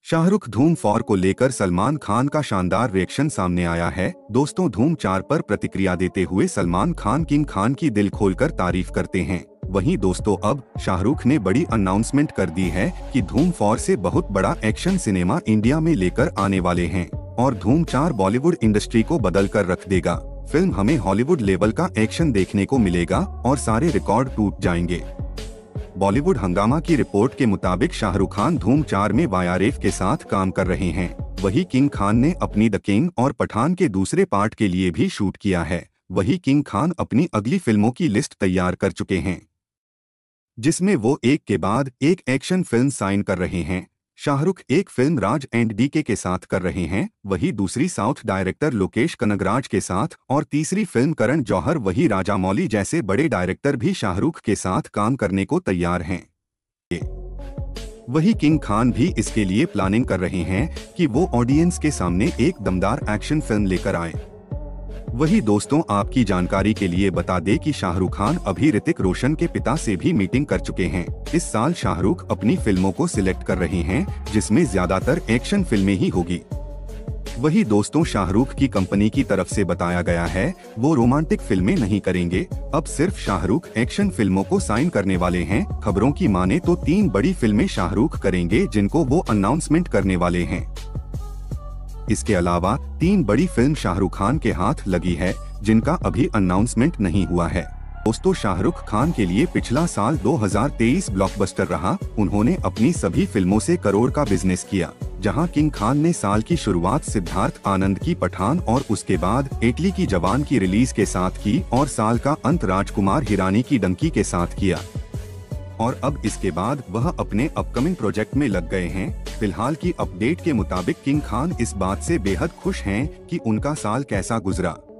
शाहरुख धूम 4 को लेकर सलमान खान का शानदार रिएक्शन सामने आया है। दोस्तों, धूम 4 पर प्रतिक्रिया देते हुए सलमान खान किंग खान की दिल खोलकर तारीफ करते हैं। वहीं दोस्तों, अब शाहरुख ने बड़ी अनाउंसमेंट कर दी है कि धूम 4 से बहुत बड़ा एक्शन सिनेमा इंडिया में लेकर आने वाले हैं और धूम 4 बॉलीवुड इंडस्ट्री को बदल कर रख देगा। फिल्म हमें हॉलीवुड लेवल का एक्शन देखने को मिलेगा और सारे रिकॉर्ड टूट जाएंगे। बॉलीवुड हंगामा की रिपोर्ट के मुताबिक शाहरुख खान धूम 4 में वायारेफ के साथ काम कर रहे हैं। वही किंग खान ने अपनी द किंग और पठान के दूसरे पार्ट के लिए भी शूट किया है। वही किंग खान अपनी अगली फिल्मों की लिस्ट तैयार कर चुके हैं, जिसमें वो एक के बाद एक एक्शन फिल्म साइन कर रहे हैं। शाहरुख एक फिल्म राज एंड डीके के साथ कर रहे हैं, वही दूसरी साउथ डायरेक्टर लोकेश कनगराज के साथ और तीसरी फिल्म करण जौहर वही राजामौली जैसे बड़े डायरेक्टर भी शाहरुख के साथ काम करने को तैयार हैं। वही किंग खान भी इसके लिए प्लानिंग कर रहे हैं कि वो ऑडियंस के सामने एक दमदार एक्शन फिल्म लेकर आए। वही दोस्तों, आपकी जानकारी के लिए बता दें कि शाहरुख खान अभी ऋतिक रोशन के पिता से भी मीटिंग कर चुके हैं। इस साल शाहरुख अपनी फिल्मों को सिलेक्ट कर रहे हैं, जिसमें ज्यादातर एक्शन फिल्में ही होगी। वही दोस्तों, शाहरुख की कंपनी की तरफ से बताया गया है वो रोमांटिक फिल्में नहीं करेंगे। अब सिर्फ शाहरुख एक्शन फिल्मों को साइन करने वाले हैं। खबरों की माने तो 3 बड़ी फिल्में शाहरुख करेंगे, जिनको वो अनाउंसमेंट करने वाले हैं। इसके अलावा 3 बड़ी फिल्म शाहरुख खान के हाथ लगी है, जिनका अभी अनाउंसमेंट नहीं हुआ है। दोस्तों, शाहरुख खान के लिए पिछला साल 2023 ब्लॉकबस्टर रहा। उन्होंने अपनी सभी फिल्मों से करोड़ का बिजनेस किया, जहां किंग खान ने साल की शुरुआत सिद्धार्थ आनंद की पठान और उसके बाद इटली की जवान की रिलीज के साथ की और साल का अंत राजकुमार हिरानी की डंकी के साथ किया। और अब इसके बाद वह अपने अपकमिंग प्रोजेक्ट में लग गए हैं। फिलहाल की अपडेट के मुताबिक किंग खान इस बात से बेहद खुश हैं कि उनका साल कैसा गुजरा।